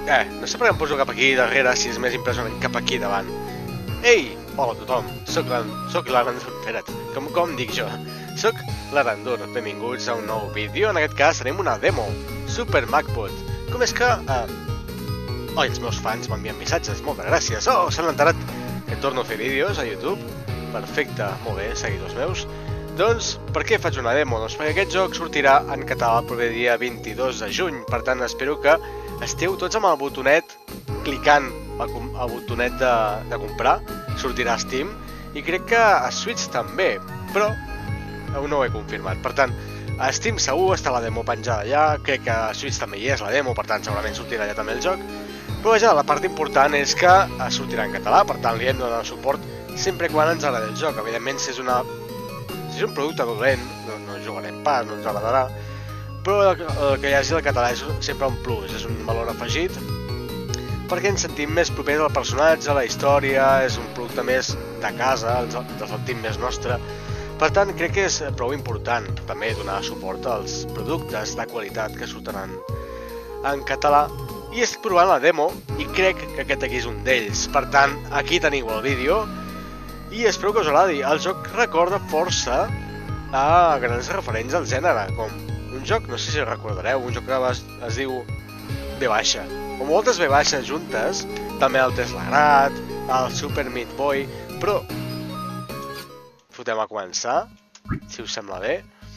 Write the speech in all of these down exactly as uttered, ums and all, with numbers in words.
Eh, no sé per què em poso cap aquí darrere si és més impressionant cap aquí davant. Ei! Hola a tothom, soc l'Arandur, espera't, com, com dic jo? Soc l'Arandur, benvinguts a un nou vídeo, en aquest cas tenim una demo, Super MacBot. Com és que... Eh... Oh, els meus fans m'envien missatges, moltes gràcies. Oh, s'han enterat que torno a fer vídeos a YouTube. Perfecte, molt bé, seguidors meus. Doncs, per què faig una demo? Doncs perquè aquest joc sortirà en català el proper dia vint-i-dos de juny, per tant espero que esteu tots amb el botonet, clicant el, el botonet de, de comprar, sortirà a Steam, i crec que a Switch també, però no ho he confirmat. Per tant, a Steam segur està la demo penjada allà, crec que a Switch també hi és la demo, per tant segurament sortirà allà també el joc, però vaja, la part important és que sortirà en català, per tant li hem de donar suport sempre quan ens agradi el joc. Evidentment, si és, una, si és un producte dolent, no, no jugarem pas, no ens agradarà, però el, el que hi hagi el català és sempre un plus, és un valor afegit, perquè ens sentim més propers al personatge, a la història, és un producte més de casa, ens el sentim més nostre. Per tant, crec que és prou important també donar suport als productes de qualitat que sortiran en català. I estic provant la demo i crec que aquest aquí és un d'ells. Per tant, aquí teniu el vídeo i espero que us agradi. El joc recorda força a grans referents al gènere, com un joc, no sé si recordareu, un joc que es, es diu V baixa, o moltes V baixes juntes, també el Tesla Grad, el Super Meat Boy, però fotem a començar, si us sembla bé.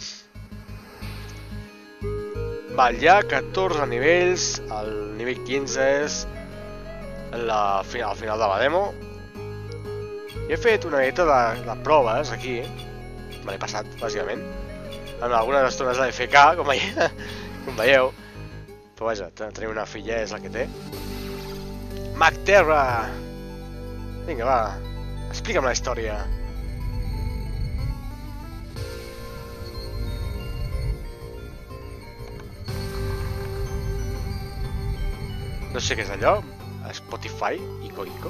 Val, hi ha catorze nivells, el nivell quinze és la, al final de la demo. I he fet una mica de, de proves aquí, me l'he passat, bàsicament. En algunes estones de F K, com veieu, com veieu. Però vaja, tenir una filla és la que té. Macterra! Vinga, va, explica'm la història. No sé què és allò, Spotify, Ico Ico.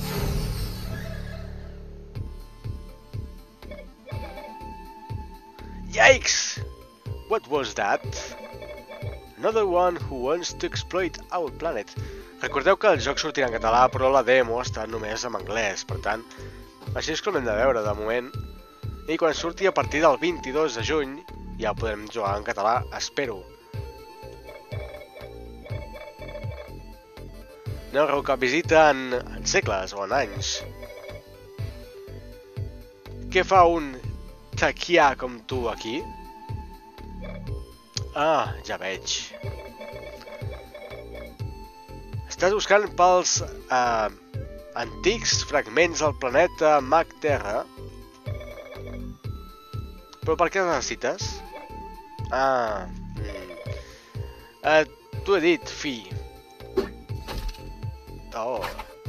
Yikes! What was that? Another one who wants to exploit our planet. Recordeu que el joc sortirà en català, però la demo està només en anglès, per tant, així és que l'hem de veure de moment. I quan surti a partir del vint-i-dos de juny, ja podrem jugar en català, espero. No reu cap visita en, en segles o en anys. Què fa un taquià com tu aquí? Ah, ja veig. Estàs buscant pels eh, antics fragments del planeta Macterra. Però per què els necessites? Ah... Mm. Eh, T'ho he dit, fi. Oh.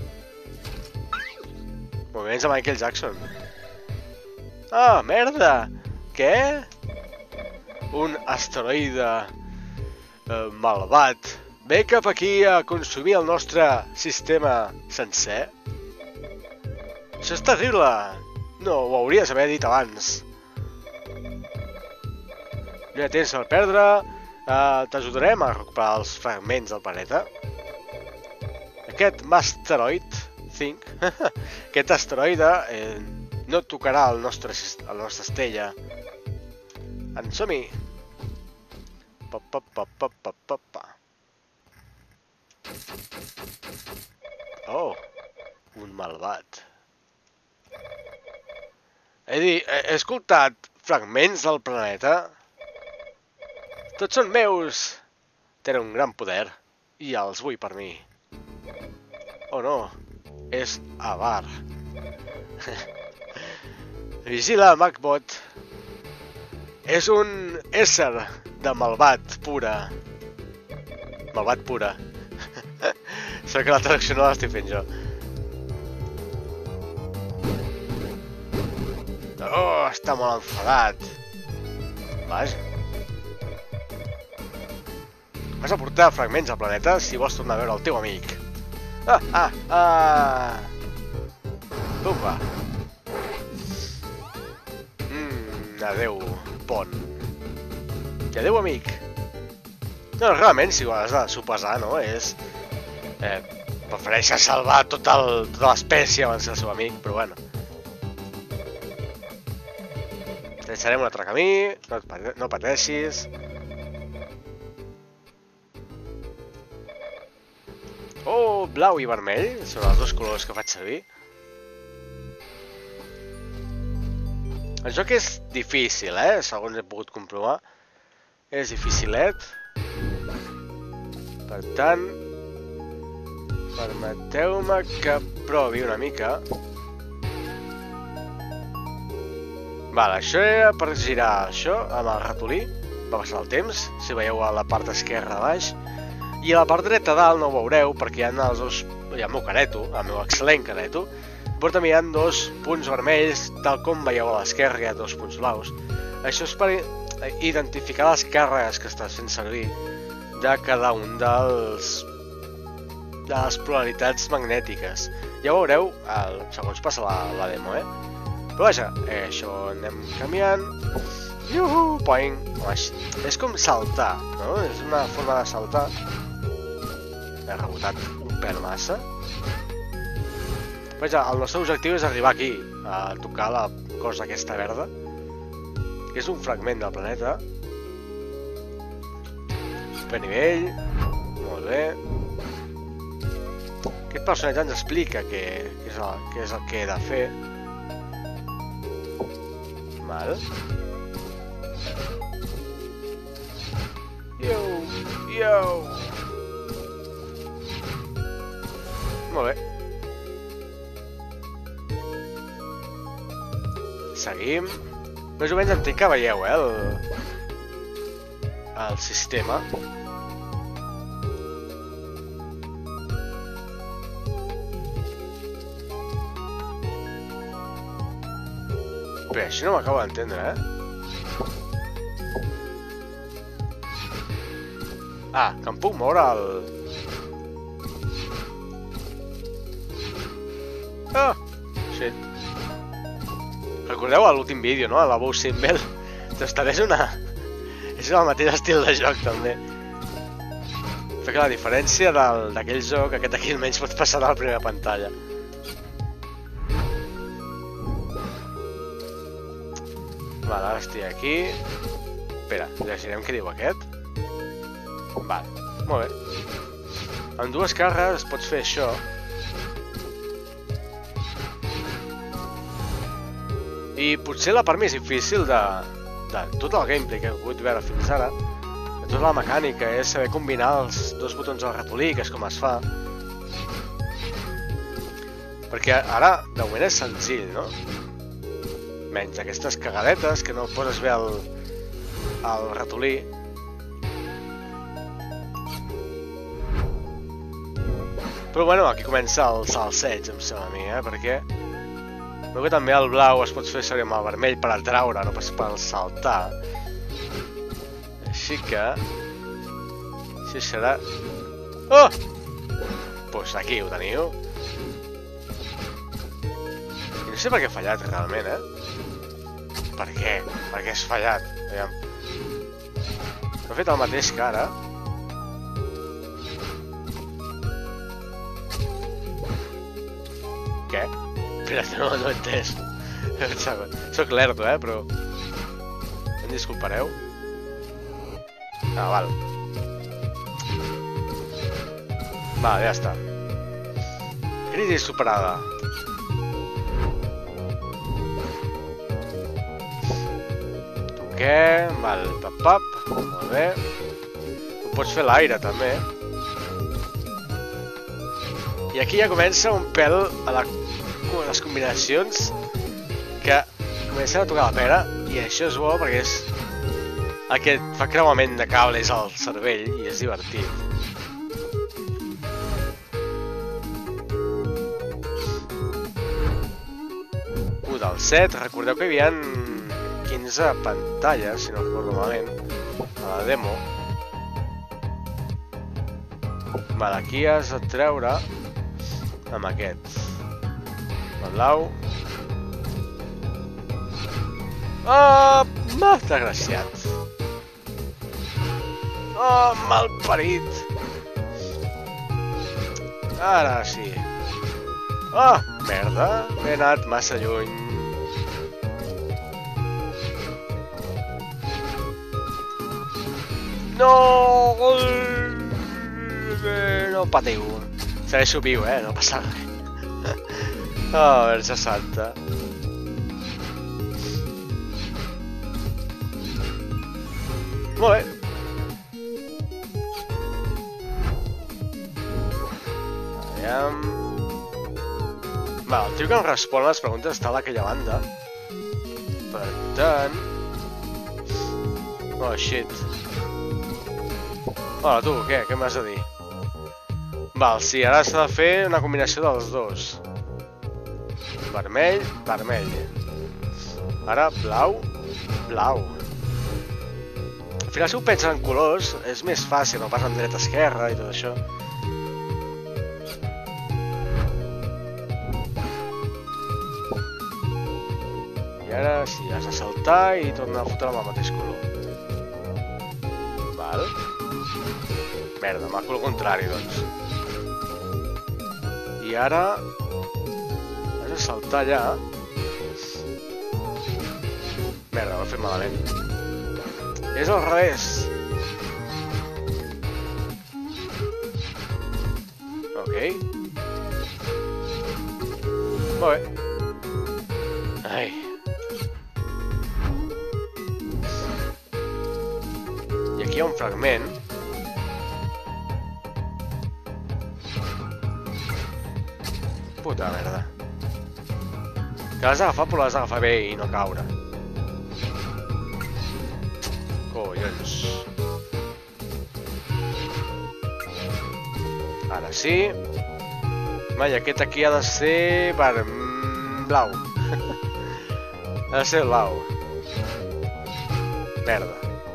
Moviments de Michael Jackson. Ah, merda! Què? Un asteroide eh, malvat ve cap aquí a consumir el nostre sistema sencer? Això és terrible! No, ho hauries d'haver dit abans. No hi ha temps per perdre. Eh, T'ajudarem a recuperar els fragments del planeta. Aquest Masteroid, think, aquest asteroide eh, no tocarà el nostre, el nostre estella. En som-hi! Pa, pa, pa, pa, pa, pa, pa. Oh, un malvat. He dit, he escoltat fragments del planeta. Tots són meus. Tenen un gran poder i els vull per mi. Oh no, és Avar. Vigila, MacBot. És un ésser de malvat pura. Malvat pura. Sóc que la traducció no l'estic fent jo. Oh, està molt enfadat. Vaja. Vas a portar fragments al planeta si vols tornar a veure el teu amic. Ah, ah, ah. Pumba. Mmm, adeu, pont. I adeu, amic. No, realment, si ho has de sopesar, no? És Eh, prefereix salvar tota l'espècie abans que el seu amic, però bueno. Deixarem un altre camí, no, no pateixis. Oh, blau i vermell, són els dos colors que faig servir. El joc és difícil, eh? Segons he pogut comprovar. És dificilet. Per tant, permeteu-me que provi una mica. Vale, això era per girar això amb el ratolí. Va passar el temps, si veieu a la part esquerra a baix. I a la part dreta a dalt no ho veureu perquè hi ha els dos... Hi ha el meu careto, el meu excel·lent careto. Però també hi ha dos punts vermells, tal com veieu a l'esquerra, hi ha dos punts blaus. Això és per identificar les càrregues que estàs fent servir de cada un dels... de les polaritats magnètiques. Ja ho veureu el... segons passa la, la demo, eh? Però vaja, eh, això anem canviant. Yuhu, poing. És com saltar, no? És una forma de saltar. He rebotat un pèl massa. Vaja, el nostre objectiu és arribar aquí, a tocar la cosa aquesta verda, que és un fragment del planeta. Per nivell, molt bé. Aquest personatge ens explica què, què, és el, què és el que he de fer. Val. Yo, yo. Molt bé. Seguim. Més o menys entenc que veieu, eh, el, el sistema. Bé, això no m'acabo d'entendre, eh? Ah, que em puc moure el... Ah! Shit. Recordeu a l'últim vídeo, no? A la Bow Symbol. També és una... és el mateix estil de joc, també. Fa que la diferència d'aquell joc, aquest aquí almenys pot passar a la primera pantalla. Vale, ara estic aquí. Espera, llegirem què diu aquest. Vale, molt bé. Amb dues càrregues pots fer això. I potser la part més difícil de, de tot el gameplay que he pogut veure fins ara, de tota la mecànica, és saber combinar els dos botons del ratolí, que és com es fa. Perquè ara, de moment, és senzill, no? Menys aquestes cagadetes que no poses bé el, el ratolí. Però bueno, aquí comença el salseig, em sembla a mi, eh? Perquè veu que també el blau es pot fer servir amb el vermell per atraure, no pas per saltar. Així que... Així serà... Oh! Doncs aquí ho teniu. I no sé per què he fallat realment, eh? Per què? Per què has fallat? Aviam. No he fet el mateix que ara. Què? Espera, no, no he entès. Soc lerdo, eh, però... Em disculpareu. Ah, val. Va, ja està. Crisi superada. Toquem, val, pap, pap. Molt bé. Ho pots fer a l'aire, també. I aquí ja comença un pèl a la... les combinacions que comencen a tocar la pera, i això és bo perquè és el que fa creuament de cables al cervell i és divertit. u del set, recordeu que hi havia quinze pantalles, si no recordo malament, a la demo. Vale, aquí has de treure amb aquest. El blau. Oh, m'ha desgraciat. Oh, malparit. Ara sí. Ah, merda. M'he anat massa lluny. No! No patiu. Segueixo viu, eh? No passa res. Oh, Verge Santa. Molt bé. Aviam... Va, el tio que em respon a les preguntes està a aquella banda. Per tant... Oh, shit. Hola, tu, què? Què m'has de dir? Val, sí, ara s'ha de fer una combinació dels dos. Vermell, vermell. Ara, blau, blau. Al final, si ho penses en colors, és més fàcil, no pas en dreta-esquerra i tot això. I ara, sí, has de saltar i tornar a fotre amb el mateix color. Val. Merda, m'ha color contrari, doncs. I ara... has de saltar allà. Merda, ho he fet malament. És al revés. Ok. Molt bé. Ai. I aquí hi ha un fragment. Puta merda. Que l'has d'agafar, però l'has d'agafar bé i no caure. Collons. Ara sí. Va, i aquest aquí ha de ser... blau. Ha de ser blau. Merda.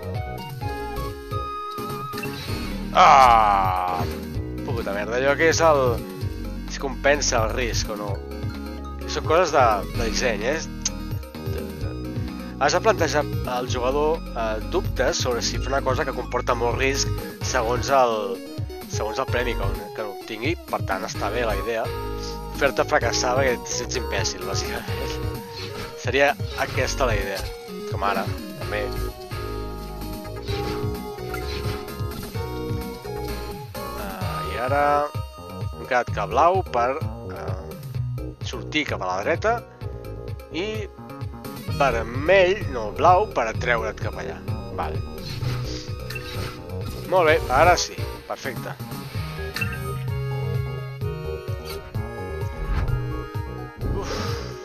Ah! Puta merda, allò que és el... si compensa el risc o no. Són coses de, de disseny, eh? Has de plantejar al jugador eh, dubtes sobre si fer una cosa que comporta molt risc segons el, segons el premi que, que obtingui. Per tant, està bé la idea. Fer-te fracassar perquè ets imbècil, bàsicament. Seria aquesta la idea. Com ara, també. Uh, I ara... hem quedat que blau per uh, sortir cap a la dreta i vermell, no, blau, per atreure't cap allà. Vale. Molt bé, ara sí. Perfecte. Uf.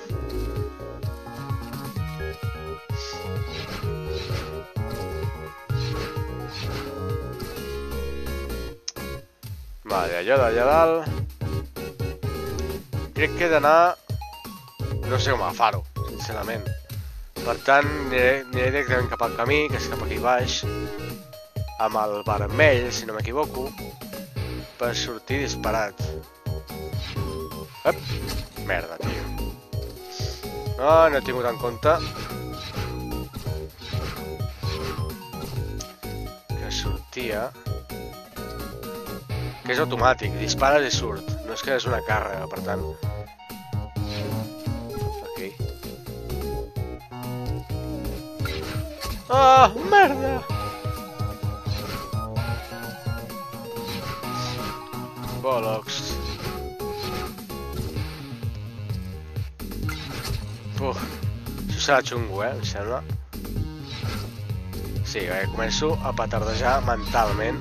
Vale, allò d'allà dalt. Crec que he d'anar... no sé com agafar-ho, sincerament. Per tant, aniré, aniré directament cap al camí, que és cap aquí baix, amb el vermell, si no m'equivoco, per sortir disparat. Ep! Merda, tio. No, no he tingut en compte que sortia... que és automàtic, dispares i surt. No és que és una càrrega, per tant... Ah, merda! Bollocks. Uf, això serà xungo, eh, em sembla. Sí, bé, començo a petardejar mentalment.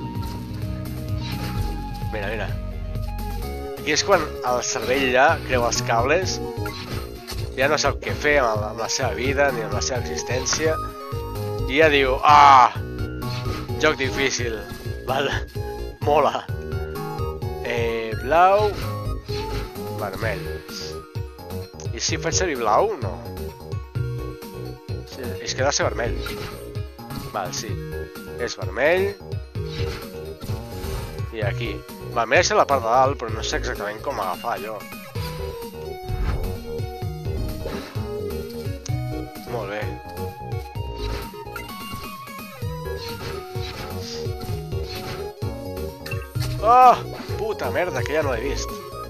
Mira, mira. Aquí és quan el cervell ja creu els cables, ja no sap què fer amb, amb la seva vida ni amb la seva existència, i ja diu, ah, joc difícil, val, mola. Eh, blau, vermell. I si faig servir blau, no. Sí, és que ha de ser vermell. Val, sí. És vermell. I aquí. Vermell és la part de dalt, però no sé exactament com agafar allò. Molt bé. Oh, puta puta merda, que ja no l'he vist.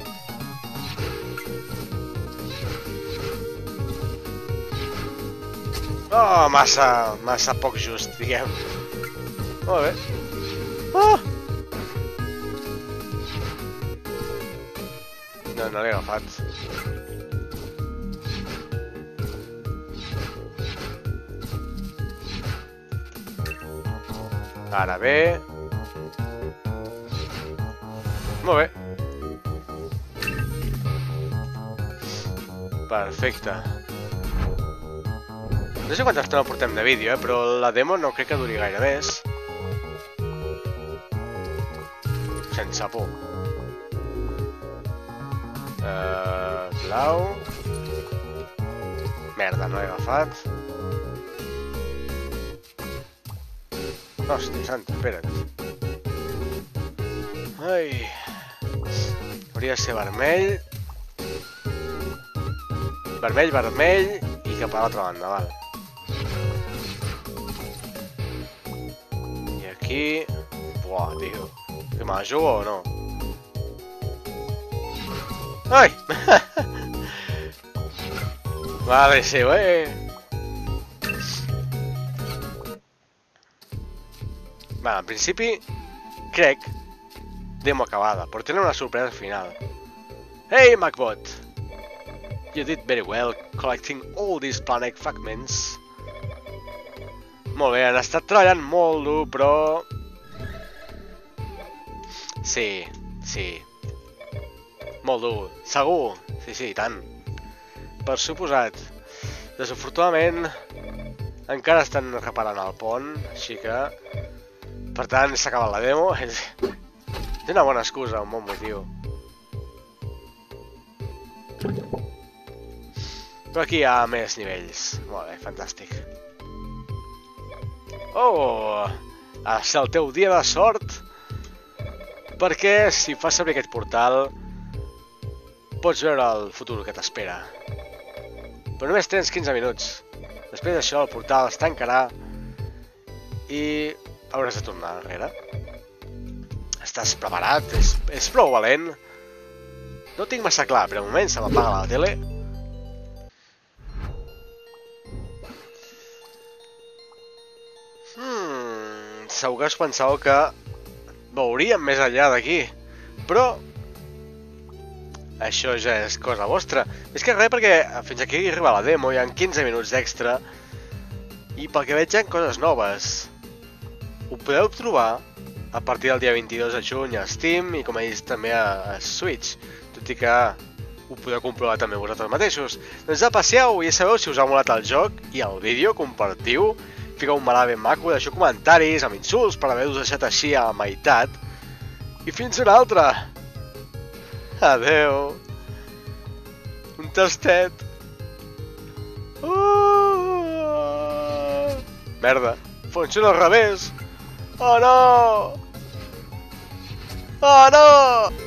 Oh, massa, massa poc just, diguem. Molt bé. Oh! No, no l'he agafat. Ara bé. Molt bé. Perfecte. No sé quanta estona portem de vídeo, eh? Però la demo no crec que duri gaire més. Sense por. Uh, blau. Merda, no he agafat. Hòstia santa, espera't. Ai. Hauria de ser vermell. Vermell, vermell i cap a l'altra banda, val. I aquí... Buah, tio. Que me la jugo o no? Ai! Vale, sí, eh! Vale, en principi, crec, demo acabada, però tenen una sorpresa final. Hey, Macbot! You did very well collecting all these planet fragments. Molt bé, han estat treballant molt dur, però... Sí, sí. Molt dur, segur. Sí, sí, tant. Per suposat. Desafortunadament, encara estan reparant el pont, així que... Per tant, s'ha acabat la demo. És una bona excusa, un bon motiu. Però aquí hi ha més nivells. Molt bé, fantàstic. Oh! Ha de ser el teu dia de sort. Perquè si fas servir aquest portal, pots veure el futur que t'espera. Però només tens quinze minuts. Després d'això el portal es tancarà i hauràs de tornar enrere. Estàs preparat? És, és prou valent? No ho tinc massa clar, però de moment se m'apaga la tele. Hmm, segur que us pensàveu que veuríem més enllà d'aquí, però això ja és cosa vostra. És que res, perquè fins aquí arriba la demo, hi ha quinze minuts d'extra i pel que veig hi ha coses noves. Ho podeu trobar a partir del dia vint-i-dos de juny a Steam i com he dit també a Switch, tot i que ho podeu comprovar també vosaltres mateixos. Doncs aprecieu i ja sabeu si us ha molat el joc i el vídeo, compartiu, fiqueu un me l'ha ben maco, deixeu comentaris amb insults per haver-vos deixat així a la meitat. I fins una altra! Adeu! Un tastet! Uh! Merda! Funciona al revés! Oh no! Oh no!